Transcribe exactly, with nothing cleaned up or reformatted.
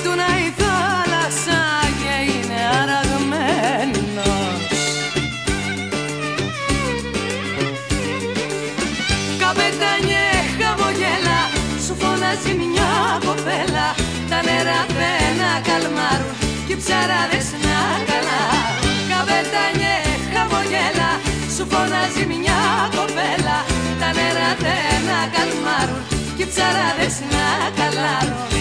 φουρτούνα η θάλασσα και είναι αραγμένος. Καπετάνιε χαμογέλα, σου φωνάζει μια κοπέλα. Τα νερά δεν ακαλμάρουν κι οι ψαράδες να καλά. Καπετάνιε χαμογέλα, σου φωνάζει μια κοπέλα. Τα νερά δεν ακαλμάρουν κι οι ψαράδες να καλάρουν.